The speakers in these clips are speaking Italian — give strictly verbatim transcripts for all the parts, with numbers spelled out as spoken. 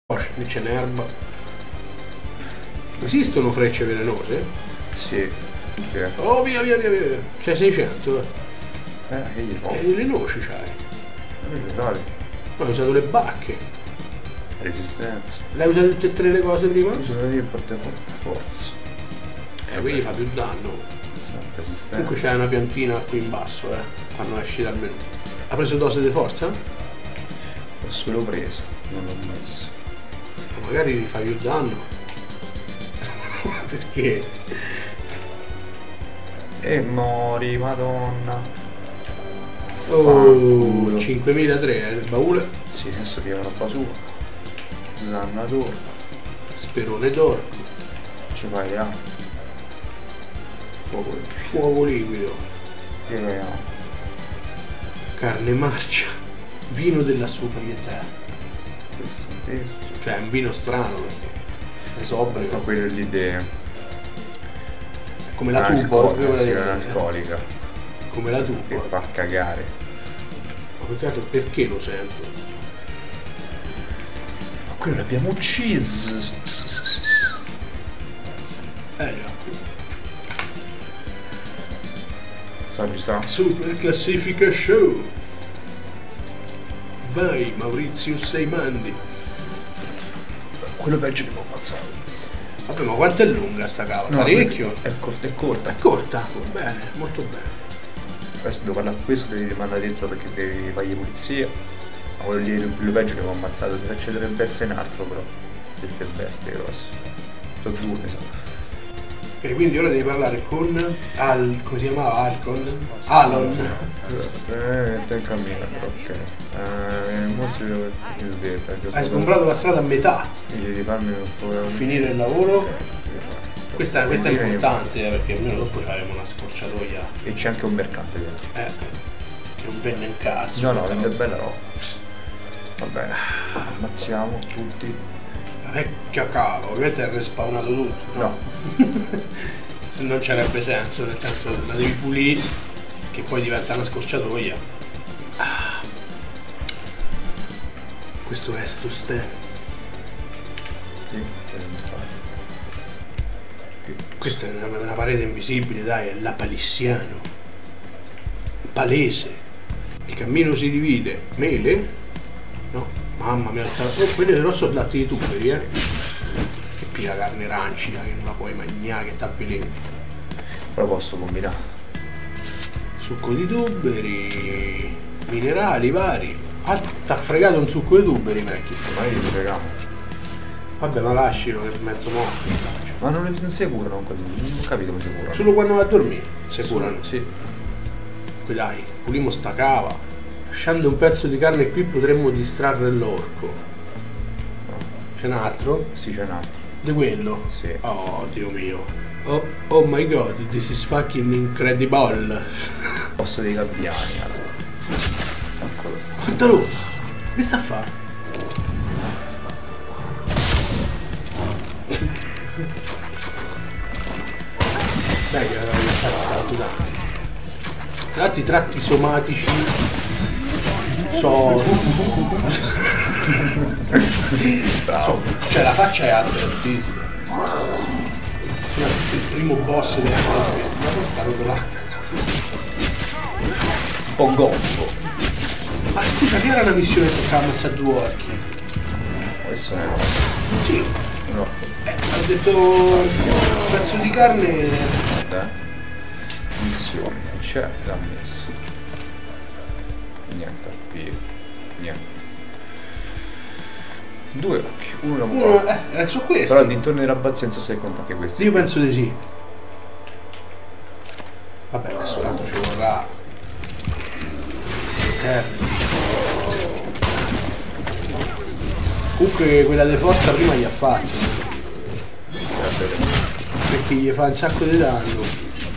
Frecce in erba. Esistono frecce velenose? Sì. Che... Oh via via via via. C'è seicento. Eh, che gli fa? E le noci c'hai. Non dai. Ma hai usato le bacche. Resistenza. L'hai usato tutte e tre le cose prima? Uso il portaforza. Forza. Eh, quindi fa più danno. Resistenza. Comunque c'è una piantina qui in basso, eh. Quando esci dal menù. Ha preso dose di forza? L'ho solo preso, non l'ho messo. Ma magari ti fa più danno. Perché? E mori, madonna. Oh, cinquemilatré, eh, il baule. Sì, adesso pigliamo roba sua. Zanna d'oro. Sperone d'orco. Ci fai là. Fuoco. Fuoco liquido. Che vogliamo? Carne marcia. Vino della sobrietà. Questo è un testo. Cioè è un vino strano perché è sobrio. Fa quello lì de... Come la tubo. Sì, alcolica. Come la Che tubo. fa cagare. Ma peccato perché lo sento? Ma quello l'abbiamo ucciso. Eh già. Sa, ci sta. Super classifica show. Vai Maurizio Seimandi. Quello peggio che mi ho ammazzato. Vabbè, ma quanto è lunga sta cava? No, Parecchio? È corta, è corta. È corta? Bene, molto bene. Adesso devo parlare a questo, devi rimandare dentro perché devi fargli pulizia. Ma quello lì è quello peggio che mi ho ammazzato. Se faccio tre bestie in altro però. Queste bestie grosse. Sono due, mi sa. E quindi ora devi parlare con Al... come si chiamava? Alcon? Alon. Eh, te in cammino, ok. Eh, mostri dove ti sveglia. Hai sgombrato la strada a metà. Quindi devi farmi un po'. Finire il lavoro. Sì, Questa, questa è importante eh, perché almeno dopo c'avremo una scorciatoia. E c'è anche un mercante dentro. Eh, che non vende un cazzo. No, no, vende bella roba. Va bene, ammazziamo tutti. La vecchia cava, ovviamente è respawnato tutto. No. Se non c'arebbe senso, nel senso la devi pulire, che poi diventa una scorciatoia. Ah. Questo è sto ste. Sì, Questa è una, una parete invisibile, dai, è la palissiano. Palese. Il cammino si divide. Mele? No, mamma mia, oh, quelli però sono latte di tuberi, eh. Che pia carne rancida che non la puoi mangiare, che t'avveleni. Però posso combinare. Succo di tuberi, minerali vari. Ah, t'ha fregato un succo di tuberi, vecchio. Ma io ti fregavo. Vabbè, ma lascialo che è mezzo morto. Ma non, non si curano quelli, non ho capito come si curano. Solo quando va a dormire, si curano. Sì. Qui dai, pulimo sta cava. Lasciando un pezzo di carne qui potremmo distrarre l'orco. C'è un altro? Sì, c'è un altro. Di quello? Sì. Oh, Dio mio. Oh, oh my god, this is fucking incredible. Posto dei gabbiani, allora. Eccolo. Guardalo! Che sta a fare? Dai, che avevo lasciato tanti. Tra l'altro i tratti somatici so... so... Cioè la faccia è alta artista. Il primo boss della cosa, ma poi sta rotolata. Un po' gonfo. Ma scusa, che era una missione che toccava ammazzare due orchi? Questo è... Sì. No. Eh, ho detto un pezzo di carne. Guarda. Missione, c'è l'ha messo. Niente, qui. Niente. Due occhi, uno la Uno, eh, era su questo. Però dintorno ai rabazzi non so se conta anche questi. Io penso di sì. Vabbè, adesso tanto ci vorrà. Terni. Comunque quella di forza prima gli ha fatto. Perché gli fa un sacco di danno.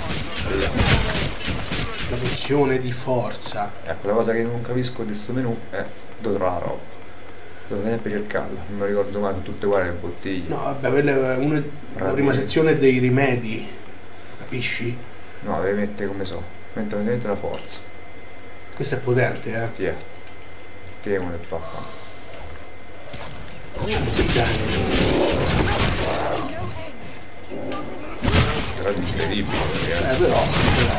La pozione di forza. Ecco, la cosa che non capisco di questo menù è dove trovare la roba. Devo sempre cercarla, non mi ricordo mai, sono tutte uguali le bottiglie. No, vabbè, quella è una, la prima sezione dei rimedi. Capisci? No, devi mettere come so. Mentre mette la forza. Questo è potente, eh. Chi è? Ti è uno e va. Però è incredibile. Eh però, però.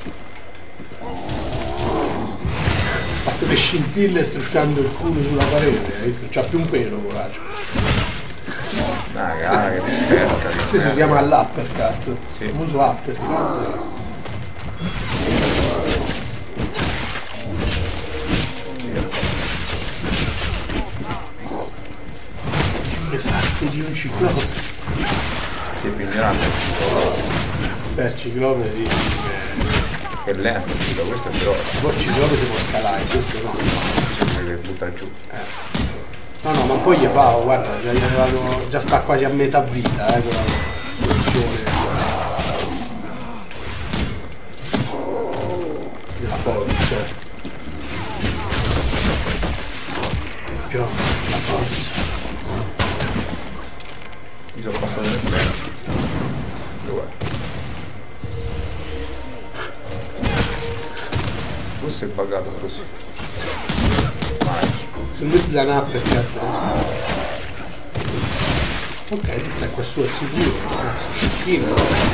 Ha fatto le scintille strusciando il culo sulla parete, hai visto? C'ha più un pelo, coraggio. Ah, raga, che pesca. Questo si chiama l'uppercut. Sì. Il famoso uppercut. Che fastidio un ciclope. Sì, più ignorante. Beh, il ciclope dici Che è lento, questo è veloce. poi il ciclope si può scalare, questo no. Bisogna che butta giù. Eh. No, no, ma poi gli fa, guarda, già, gli arrivato, già sta quasi a metà vita, eh, quella funzione della forza. Già, la forza. Mi sono passato nel tempo. Dove? Forse è buggato così. Vai. Se metti da una perché ok, sta qua su è sicuro, cecchino.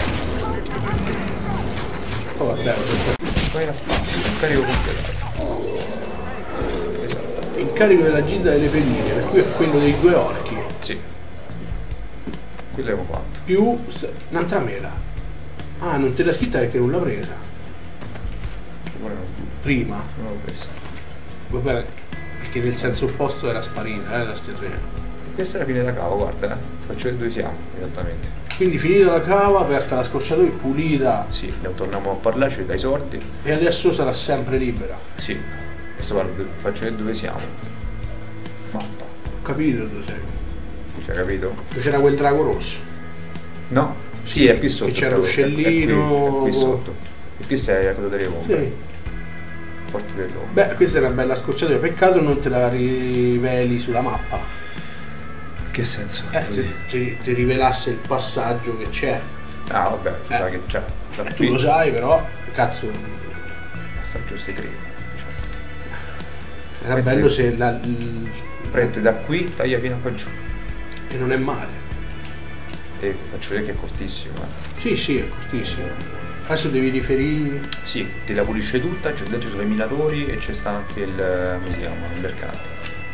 Oh vabbè, Vai a fare, incarico completato. Esatto. incarico della gilda delle pedine, per cui è quello dei due orchi. Sì. Quello abbiamo fatto. Più un'altra mela. Ah, non te l'ha scritta perché non l'ha presa. Ora non, Prima. non l'ho presa. Vabbè, perché nel senso opposto era sparita, eh, la stirrena. Questa è la fine della cava, guarda, eh. Faccio vedere dove siamo, esattamente. Quindi finita la cava, aperta la scorciatoia, pulita. Sì, ne torniamo a parlare, ci dai sordi. E adesso sarà sempre libera. Sì. Adesso parlo, faccio vedere dove siamo. Mappa. Ho capito dove sei. Ci hai capito? Dove c'era quel drago rosso. No? Sì, è qui sotto. Che c'era proprio, l'uscellino. È qui, è qui sotto. E qui sei a cosa delle ombre. Sì. Porti dell'ombra. Beh, questa è una bella scorciatoia, peccato non te la riveli sulla mappa. Che senso? Eh, ti, ti, ti rivelasse il passaggio che c'è. Ah, vabbè, tu Eh. sai che c'è. Da Eh, tu qui, lo sai, però, cazzo, passaggio segreto. Certo. era Metti- bello se la, l- Prendi da qui, taglia fino a qua giù. e non è male. E faccio vedere che è cortissimo. Eh. Sì, sì, è cortissimo. Adesso devi riferire. Sì, ti la pulisce tutta, c'è dentro sono i minatori e c'è sta anche il, come si chiama, il mercante.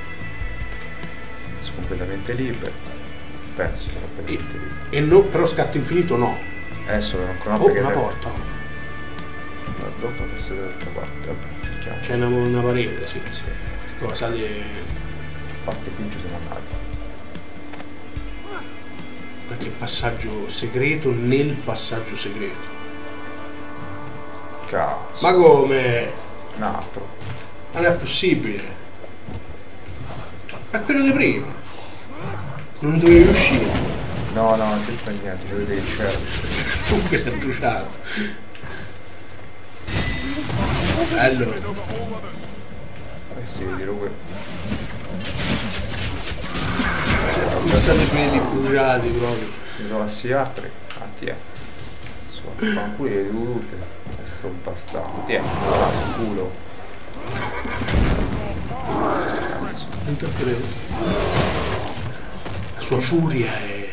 Sono completamente libero. Penso sono completamente libero. E no, però scatto infinito no. Adesso non conosco Oh, perché una ne- porta. La blocca forse dall'altra parte. Vabbè, cerchiamo. C'è una, una parete, sì. Sì. Cosa di. A parte qui ci siamo andati. Qualche passaggio segreto nel passaggio segreto. Cazzo. Ma come? Un altro. Non è possibile. È quello di prima. Non dovevi uscire. No, no, non c'entra niente, ci vedete che c'era. Comunque si è bruciato. Bello. Eh sì, dirò quello. Puzza dei peli bruciati proprio. Mi sono assi altri. Ah, ti è. Sono pure tutte. Questo bastardo. Ti è. Il culo. Non te credo. La sua furia è.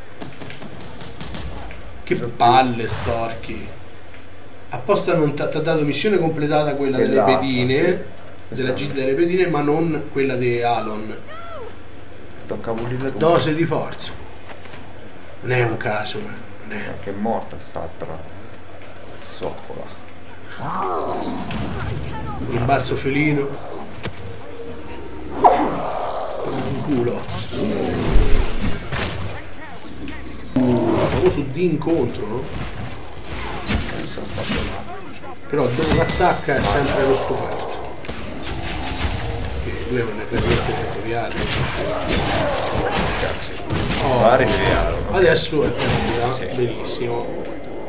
Che palle storchi. Apposta non ti ha dato missione completata quella delle Quell'altra, pedine, sì. della Questa- gilda delle pedine, ma non quella di Alon. Tocca pulire tutto. Dose di forza. Non è un caso, non è. Che è morta st'altra. Zoccola. Rimbalzo felino. Un culo. Uh, famoso di incontro, no? Però dove l'attacca è sempre lo scoperto. Che lui non è per niente territoriale. Cazzo. Oh, Va a rivediare. adesso è partita, Sì. benissimo.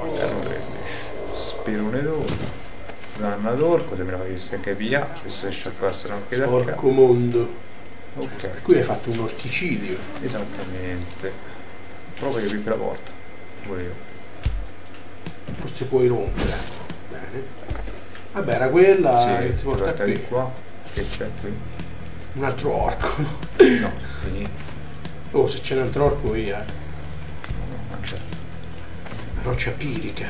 Spirone Dannador, così me la fai anche via. Adesso esce a passare anche da qua. Porco mondo. Ok. Per cui hai fatto un orchicidio. Esattamente. Prova che apri la porta. Pure io. Forse puoi rompere. Bene. Vabbè, era quella che ti porta guarda qui. di qua. Che c'è qui? Un altro orco. No, quindi Oh, se c'è un altro orco via. Non c'è. Roccia pirica.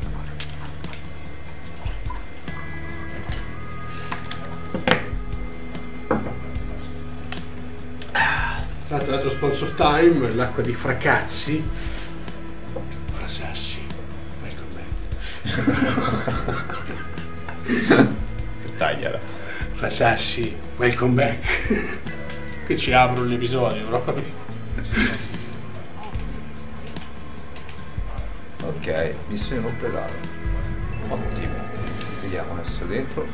Tra l'altro sponsor time, l'acqua di Fracazzi. Frasassi. Welcome back. Tagliala. Frasassi, welcome back. Che ci apro l'episodio proprio. Ok, missione completata. Ottimo. Vediamo adesso dentro.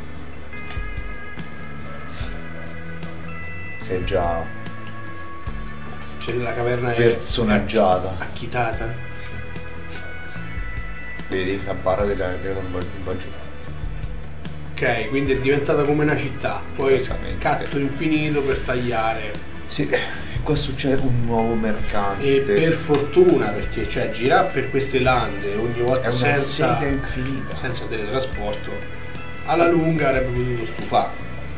Sei già C'è la caverna personaggiata. acchitata. Vedi la barra della della tomba giù. Ok, quindi è diventata come una città. Poi Esattamente. catto infinito per tagliare. Sì, e qua succede un nuovo mercante. E per fortuna, perché cioè girare per queste lande ogni È volta una senza, sega infinita. senza teletrasporto, alla lunga avrebbe potuto stufare.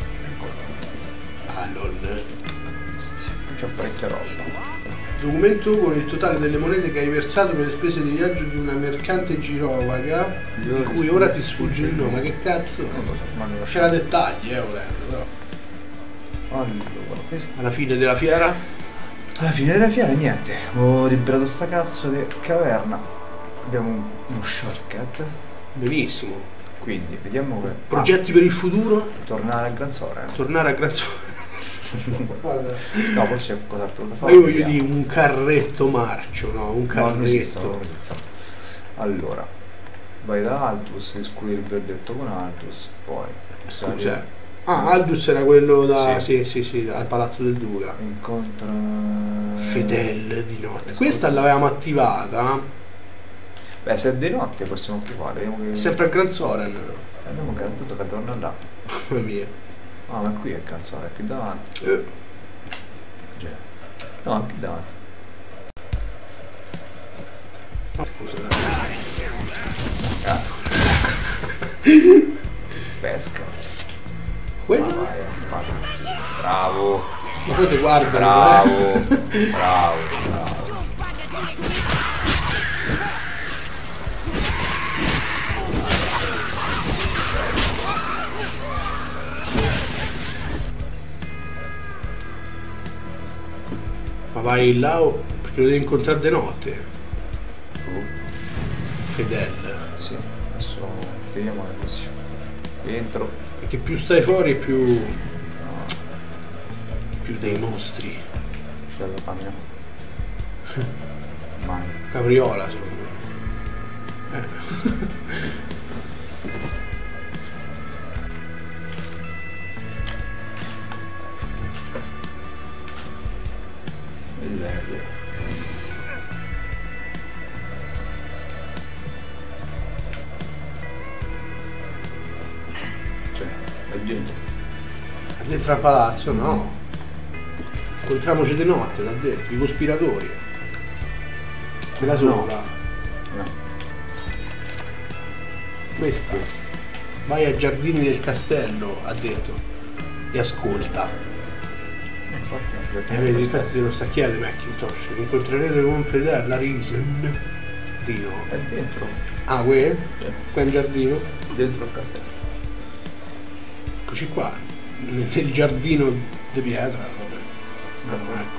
Ah lol. Qui c'è parecchia roba. Documento con il totale delle monete che hai versato per le spese di viaggio di una mercante girovaga di cui ora ti sfugge il nome. Ma che cazzo? Non lo so, ma non lo so. C'era dettagli, eh, volendo, però. Allora, questo. Alla fine della fiera? Alla fine della fiera niente. Ho liberato sta cazzo di caverna. Abbiamo un- uno shortcut. Benissimo. Quindi vediamo che. Progetti per il futuro? Ah, tornare a Gran Soren. Tornare a Gran Soren. Guarda. No, forse c'è qualcos'altro da Ma fare. io voglio vediamo. dire un carretto marcio, no? Un No, non esistono, carretto. non esistono. Allora, vai da Aldous, descubri il verdetto con Aldous, poi. Scusa. Ah, Aldous era quello da. Sì. Sì, sì, sì, al palazzo del Duca. Incontra. Fedel di notte. Questa l'avevamo attivata. Beh, se è di notte possiamo più fare. Vediamo che. Sempre a Gran Soren. Abbiamo garantito che torna là. Mamma mia. Ah, ma qui è canzone, è qui davanti. Eh, Già. No, è qui davanti. scusa, Ah. Pesca. quello? Ah, vai, vai. Bravo. Ma poi ti guardano. Bravo. eh. Bravo. Bravo. Ma vai là o- perché lo devi incontrare di notte. Tu? Fedel. Sì, adesso vediamo la missione. Entro. Perché più stai fuori più. No, più dei mostri. c'è la camina. Mai. Capriola secondo me. Eh. Il Cioè, è dentro. Dentro al palazzo no. Incontriamoci di notte da dentro, i cospiratori. Quella sopra. No. Questa. Vai ai giardini del castello, ha detto. E ascolta. Infatti, Eh, vedi, infatti te lo sta chiedendo Macintosh. Incontrerete con Fedel la Risen. Dino. è dentro. Ah, qui? Cioè, Qua in giardino? dentro il castello. Eccoci qua. Nel nel giardino di pietra. Vabbè. No, ecco.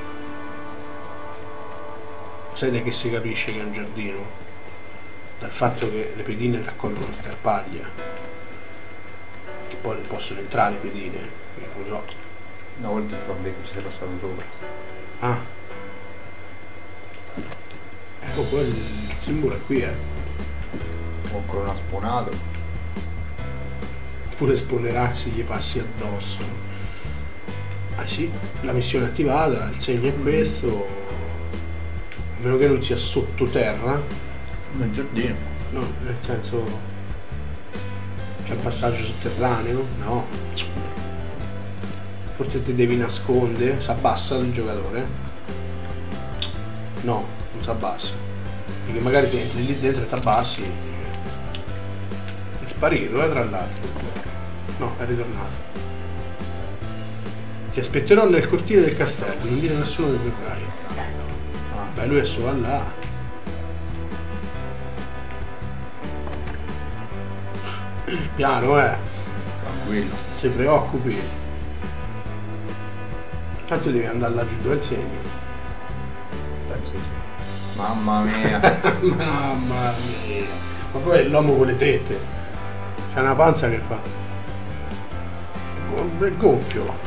Sai da che si capisce che è un giardino? Dal fatto che le pedine raccolgono scarpaglia. Che poi non possono entrare le pedine. Perché non lo so. Una volta il Fabio che ci sei passato sopra. Ah. Ecco poi il simbolo è qui, eh. Ho ancora una spunata. Pure sponerarsi gli passi addosso. Ah sì, la missione è attivata, il segno è questo. A meno che non sia sottoterra. Nel giardino. No, nel senso. C'è un passaggio sotterraneo? No. Forse ti devi nascondere, si abbassa il giocatore? No, non si abbassa. Perché magari ti entri lì dentro e ti abbassi. È sparito, eh, tra l'altro. No, è ritornato. Ti aspetterò nel cortile del castello, non dire a nessuno che verrai. Ah, Beh, lui adesso va là. Piano, eh. tranquillo. Si preoccupi. Tanto devi andare laggiù dove è il segno. Penso di sì. Mamma mia. Mamma mia. Ma poi è l'uomo con le tette. C'ha una panza che fa. È gonfio.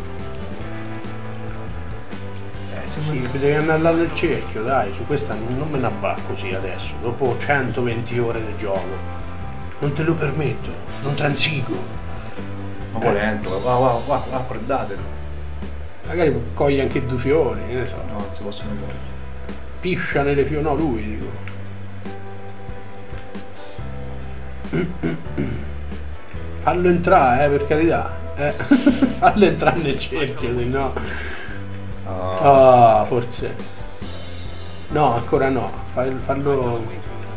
Eh, Sì, devi andare là nel cerchio, dai, su questa non, non me ne va così adesso, dopo centoventi ore di gioco. Non te lo permetto, non transigo. Ma un po' lento, va, va, va, va, guardatelo. Magari cogli anche due fiori, che ne so. No, non si possono cogliere. Piscia nelle fiori, no, lui dico. Fallo entrare, eh, per carità. Eh. Fallo entrare nel cerchio, se no. Ah, Ah, forse. No, ancora no. Fa- Fallo.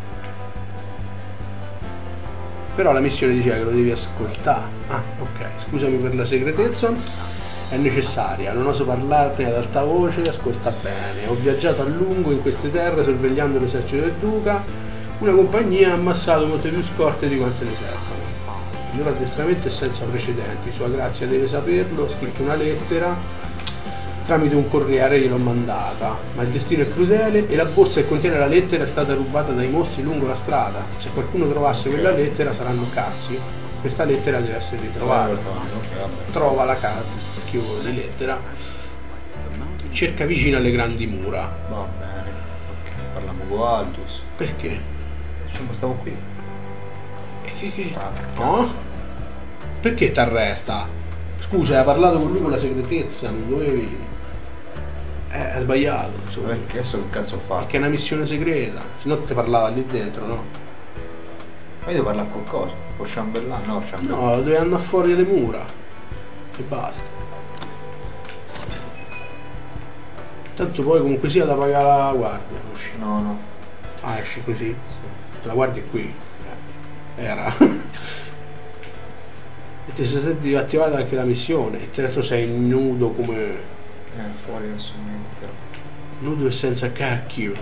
Però la missione diceva che lo devi ascoltare. Ah, ok. Scusami per la segretezza. È necessaria, non oso parlarne ad alta voce, ascolta bene. Ho viaggiato a lungo in queste terre sorvegliando l'esercito del duca. Una compagnia ha ammassato molte più scorte di quante ne servono. Il loro addestramento è senza precedenti. Sua Grazia deve saperlo. Ho scritto una lettera tramite un corriere, gliel'ho mandata, ma il destino è crudele e la borsa che contiene la lettera è stata rubata dai mostri lungo la strada. Se qualcuno trovasse quella lettera saranno cazzi. Questa lettera deve essere ritrovata. ok, vabbè. Trova la carta di lettera, cerca vicino alle grandi mura. Va bene. Ok, parliamo con Aldous. Perché? Ci stavo qui. E che, che... Ah, No? Perché ti arresta? Scusa, hai parlato con lui con la segretezza, non dovevi. Eh, hai sbagliato, insomma. Perché adesso che cazzo ho fatto? Perché è una missione segreta, se no ti parlava lì dentro, no? Ma io devo parlare con cosa? Con Chambellan? No, Chambellan. No, devi andare fuori le mura. E basta. Tanto poi comunque sia da pagare la guardia. Usci. No, no. Ah, esci così? Sì. La guardia è qui. Era. E ti sei attivata anche la missione. E tra l'altro sei nudo come. Eh, fuori adesso mi metterò. Nudo e senza cacchio.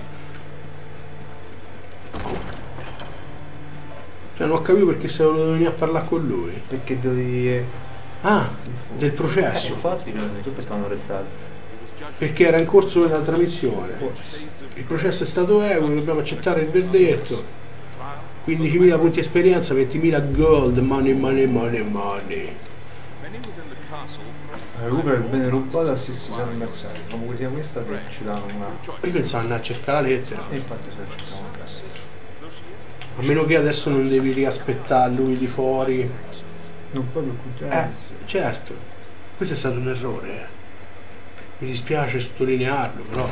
Cioè non ho capito perché se volevo venire a parlare con lui. Perché devi... Ah, del Eh, processo. infatti, tu perché hanno arrestato? Perché era in corso un'altra missione. Forse. Il processo è stato equo, dobbiamo accettare il verdetto. quindicimila punti esperienza, ventimila gold, money, money, money, money. Recupera il bene rubato e assisti al mercenario. Come sia questa che ci danno una... Io pensavo andare a cercare la lettera. E infatti se ci siamo cazzo. A meno che adesso non devi riaspettare lui di fuori. Non proprio Eh, contrario. certo. Questo è stato un errore. eh. Mi dispiace sottolinearlo, però.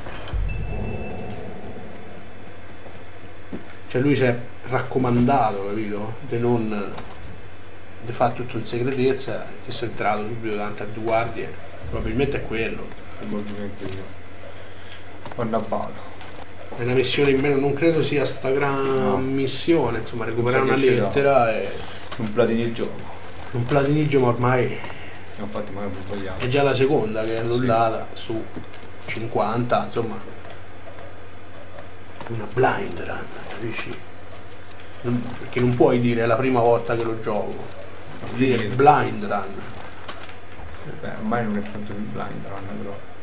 Cioè lui si è raccomandato, capito? Di non di fare tutto in segretezza, che sono entrato subito davanti a due guardie. Probabilmente è quello. Probabilmente io. Ho annabbato. È una missione in meno, non credo sia sta gran No. missione, insomma, recuperare Non una so che ce l'ho. lettera e. Un platino il gioco. Un platinigio, ma ormai Infatti magari ho sbagliato. è già la seconda che è annullata su cinquanta, insomma. Una blind run, capisci? Non- perché non puoi dire è la prima volta che lo gioco, devi dire blind run. Beh, ormai non è tanto più blind run, però.